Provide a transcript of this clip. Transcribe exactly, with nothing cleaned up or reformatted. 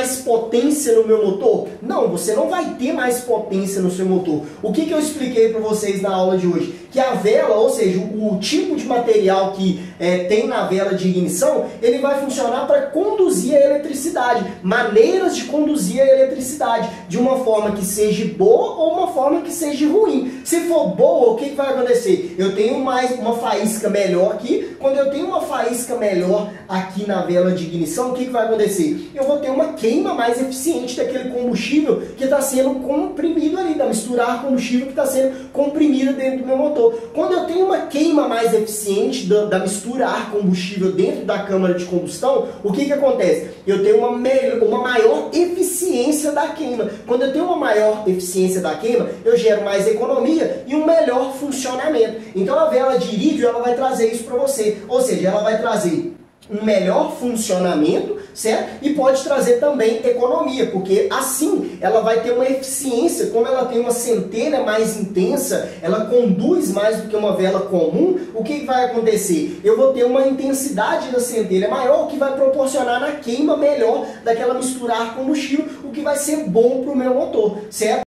mais potência no meu motor? Não, você não vai ter mais potência no seu motor. O que, que eu expliquei para vocês na aula de hoje? Que a vela, ou seja, o, o tipo de material que é, tem na vela de ignição, ele vai funcionar para conduzir a eletricidade, maneiras de conduzir a eletricidade, de uma forma que seja boa ou uma forma que seja ruim. Se for boa, o que, que vai acontecer? Eu tenho mais uma faísca melhor aqui. Quando eu tenho uma faísca melhor aqui na vela de ignição, o que, que vai acontecer? Eu vou ter uma queima mais eficiente daquele combustível que está sendo comprimido ali, da mistura ar combustível que está sendo comprimida dentro do meu motor. Quando eu tenho uma queima mais eficiente da, da mistura ar combustível dentro da câmara de combustão, o que, que acontece? Eu tenho uma, melhor, uma maior eficiência da queima. Quando eu tenho uma maior eficiência da queima, eu gero mais economia e um melhor funcionamento. Então a vela de irídio, ela vai trazer isso para você. Ou seja, ela vai trazer um melhor funcionamento, certo? E pode trazer também economia, porque assim ela vai ter uma eficiência, como ela tem uma centelha mais intensa, ela conduz mais do que uma vela comum, o que vai acontecer? Eu vou ter uma intensidade da centelha maior, o que vai proporcionar na queima melhor daquela mistura ar combustível, o que vai ser bom para o meu motor, certo?